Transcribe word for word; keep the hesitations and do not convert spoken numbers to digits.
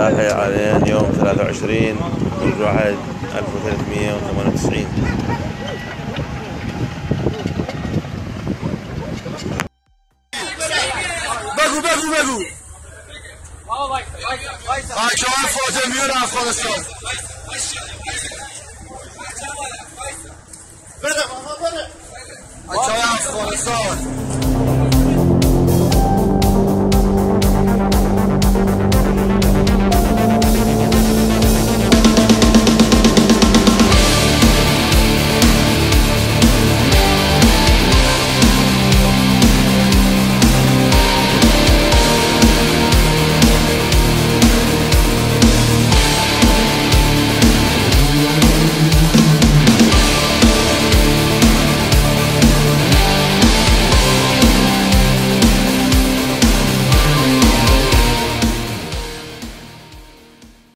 الحي حاليا يوم ثلاثة وعشرين من واحد ألف وثلاثمئة وثمانية وتسعين. بگو بگو بگو بچه های فاطمیون افغانستان بده بچه های افغانستان